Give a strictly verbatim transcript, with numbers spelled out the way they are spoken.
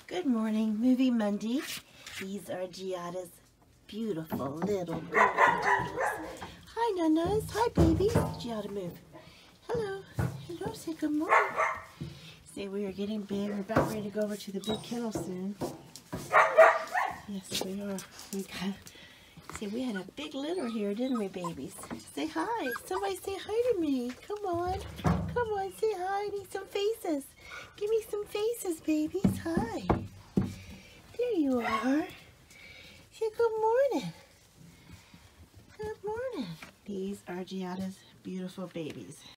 Good morning, Movie Monday. These are Giada's beautiful little golden doodles. Hi, Nanas. Hi, babies. Giada, move. Hello. Hello. Say good morning. Say we are getting big. We're about ready to go over to the big kennel soon. Yes, we are. We got. See, we had a big litter here, didn't we, babies? Say hi. Somebody say hi to me. Come on. Come on, say hi. I need some faces. Give me some faces, babies. Hi. There you are. Say good morning. Good morning. These are Giada's beautiful babies.